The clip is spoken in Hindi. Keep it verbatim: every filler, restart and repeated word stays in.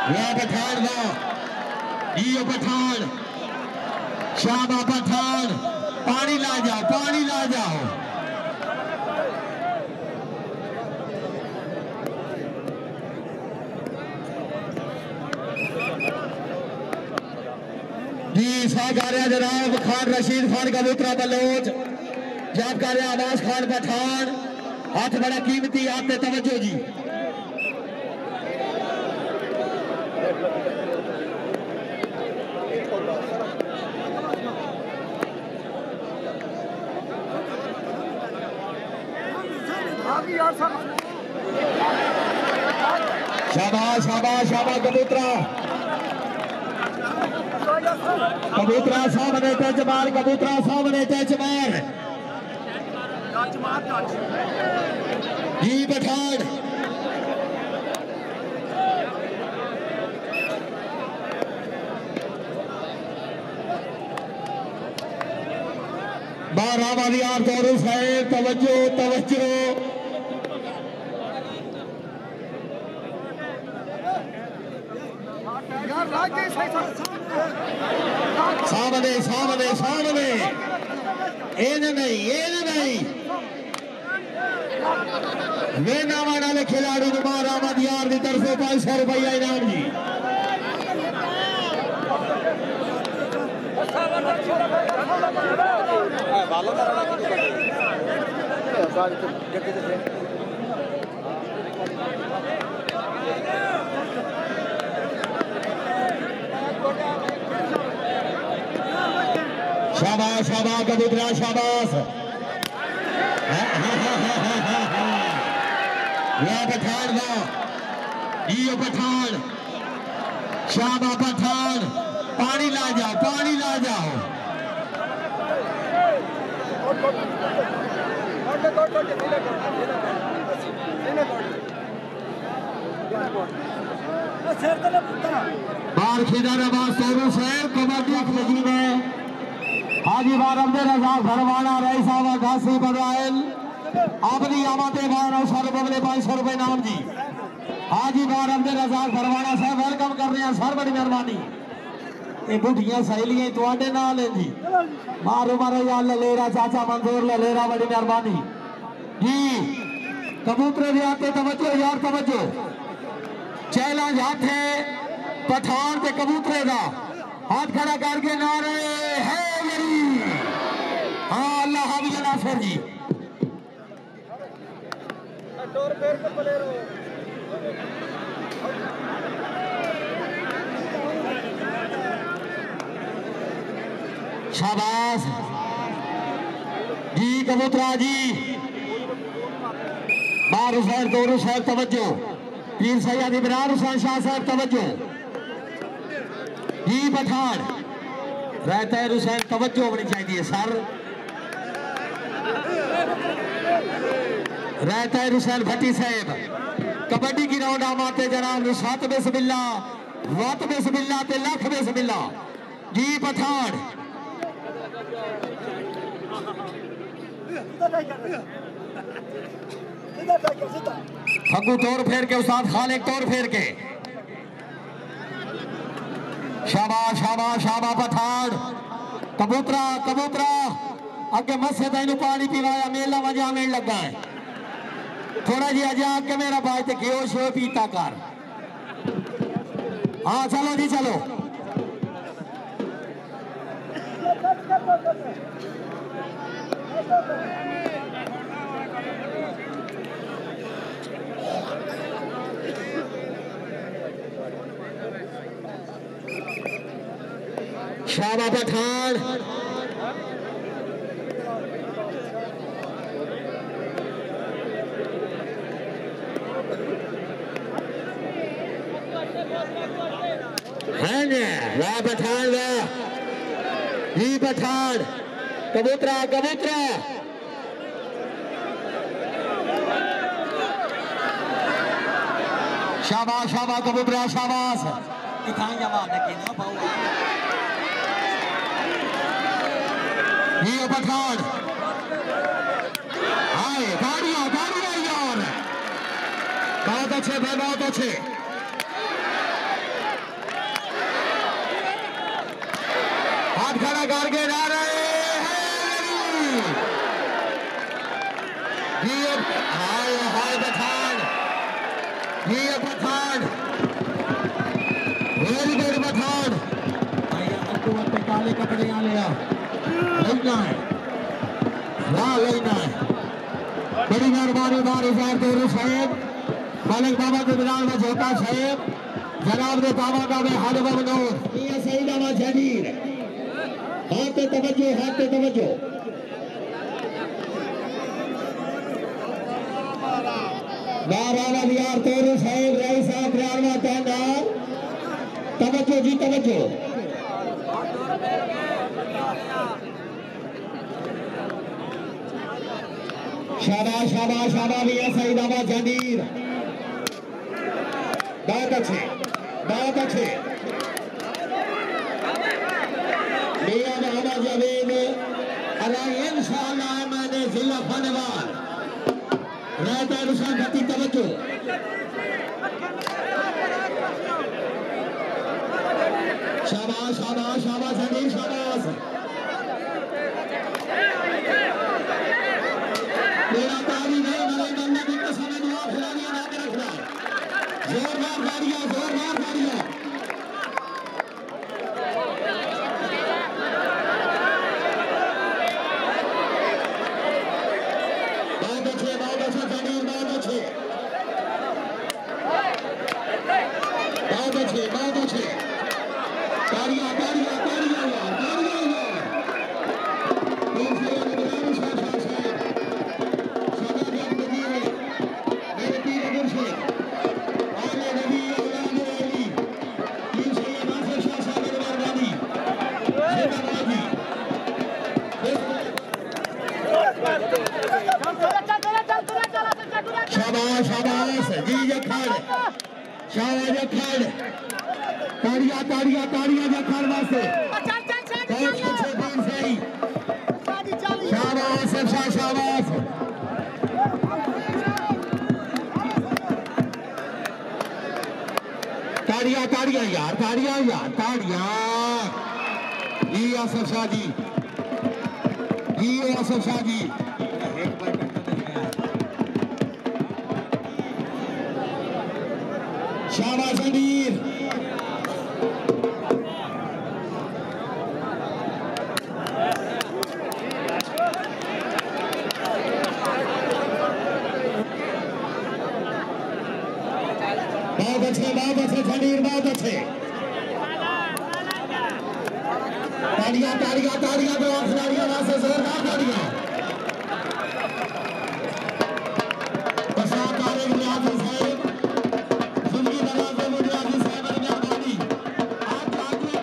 वाह पठान वाह, ये पठान, शाबा पठान, पानी ला जाओ, पानी ला जाओ। जी सागारिया जनाब खान रशीद खान कबूतरा बलोच, जब कर रहे आवाज खान पठान, हाथ बड़ा कीमती, आते तवज्जो जी। शाबाश शाबाश शाबाश कबूतरा, कबूतरा सामने टच मार, कबूतरा सामने टच मार। जी पठान बारह वाली आप दौर साहेब, तवज्जो तवज्जो। सामने सामने सामने, एन नहीं एन नहीं, वे नाम वाले खिलाड़ी नुमार अहमद यार की तरफ से पांच सौ रुपया इनाम जी। शाबाश शाबाश कबूतरा शाबाश, वाह पठान वाह, ये पठान, शाबा पठान, पानी ला जाओ, पानी ला जाओ। बार खिदार आवाज सोनू शहर कबड्डी खिलजी में हाजी बार अब्दुल रज़ाक भरवाना रईस आवा घासी बदराइल अपनी आमते बार और सर बगले पाँच सौ रुपए नाम जी। हाजी बार अब्दुल रज़ाक भरवाना साहब वेलकम कर रहे हैं सर, बड़ी मेहरबानी। ये बुढ़िया सहेलियां तुहाडे नाल है जी, मारो मारो यार ललेरा चाचा मंजूर ललेरा, बड़ी मेहरबानी जी। कबूतरे भी आते तवज्जो यार तवज्जो, चैलेंज हाथ है पठान के कबूतरे का, हाथ खड़ा करके नारे है मेरी, हाँ अल्लाह हाफिज नासिर जी। शाबाश जी कबूतरा जी, बार हुसैन दौर साहब तवज्जो, पीर सैयद इमरान हुसैन शाह साहब तवज्जो जी। पठान रहता है हुसैन तवज्जो होनी चाहिए सर, रहता है हुसैन भट्टी साहब। कबड्डी की राउंड आमाते जनाब सात बिस्मिल्ला, वात बिस्मिल्ला ते लाख बिस्मिल्ला जी। पठान फगू तौर फेर के उस्ताद खालिक तौर फेर के, शाबाश शाबाश शाबा पठान। कबूतरा कबूतरा अगे मस्से तेन पानी पिवाया, मेला मजा आने लगा है, थोड़ा जी अजा के मेरा भाई ते घिओ शो पीता कर। हाँ चलो जी चलो। शाबा पठान है ने, वाह पठान वाह जी। पठान कबूतरा कबूतरा, शाबाश शाबाश कबूतरा शाबाश। इथाई जवाब लगे ना पाऊ ये पठान, हाय गाड़िया गाड़िया यार, बहुत अच्छे भाई बहुत अच्छे। लेना है, वाह लेना है। बड़ी मेहरबानी बारिशार तेरू साहेब, मालिक बाबा के बिलाल में झोटा साहेब, जनाब ने बाबा का में हाल बमनूर ये सही नामा जदीर हाथ पे तवज्जो, हाथ पे तवज्जो। नारायण अलियार तेरू साहेब रईस साहब ग्यारहवां तैनात, तवज्जो जी तवज्जो। शाबाश शाबाश शाबाश भैया सही नामा जदीर, बहुत अच्छे बहुत अच्छे। मियां मोहम्मद जावेद अल्लाह इंशाअल्लाह मैंने जिला फनवार रहता रुसा गति तवज्जो। शाबाश शाबाश शाबाश जदीर शाबाश। मेरा ताली नहीं मरे बंदा की कसम है, दुआ खिलानी ना के रखना, जोरदार गाड़ियां जोरदार गाड़ियां। बहुत अच्छे बहुत अच्छे जमीर, बहुत अच्छे बहुत अच्छे बहुत अच्छे। तालियां तालियां तालियां यार तालियां यार। शाबाश शाबाश जी जखड़, शाबाश जखड़, ताड़ियां ताड़ियां ताड़ियां जखड़ वास्ते, बहुत अच्छे दिन सही। शाबाश शाबाश शाबाश। ताड़ियां ताड़ियां यार ताड़ियां यार ताड़ियां। जी आसफ शाह जी, जी आसफ शाह जी। शाबाश अमीर। बहुत अच्छे बहुत अच्छे जमीर बहुत अच्छे। तालियां तालियां तालियां दो खिलाड़ी